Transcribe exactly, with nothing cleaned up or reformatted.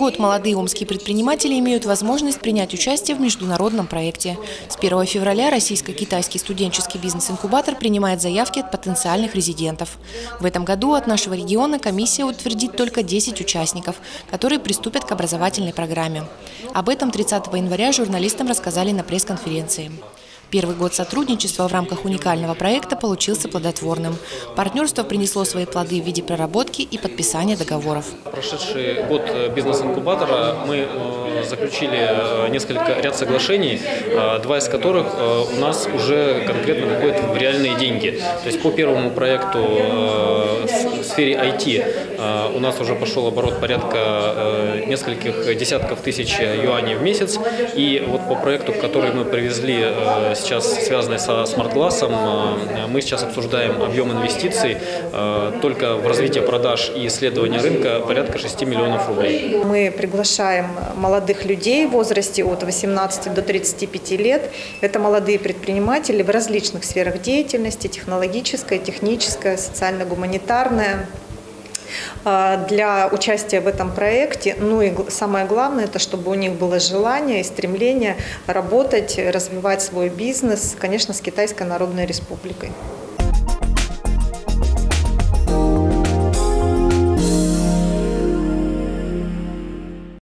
год молодые омские предприниматели имеют возможность принять участие в международном проекте. С первого февраля российско-китайский студенческий бизнес-инкубатор принимает заявки от потенциальных резидентов. В этом году от нашего региона комиссия утвердит только десять участников, которые приступят к образовательной программе. Об этом тридцатого января журналистам рассказали на пресс-конференции. Первый год сотрудничества в рамках уникального проекта получился плодотворным. Партнерство принесло свои плоды в виде проработки и подписания договоров. Прошедший год бизнес-инкубатора мы заключили несколько ряд соглашений, два из которых у нас уже конкретно выходят в реальные деньги. То есть по первому проекту в сфере ай ти у нас уже пошел оборот порядка нескольких десятков тысяч юаней в месяц. И вот по проекту, который мы привезли сейчас, связанный со смарт-глассом, мы сейчас обсуждаем объем инвестиций только в развитие продаж и исследования рынка порядка шести миллионов рублей. Мы приглашаем молодых людей в возрасте от восемнадцати до тридцати пяти лет. Это молодые предприниматели в различных сферах деятельности: технологическая, техническая, социально-гуманитарная. Для участия в этом проекте, ну и самое главное, это чтобы у них было желание и стремление работать, развивать свой бизнес, конечно, с Китайской Народной Республикой.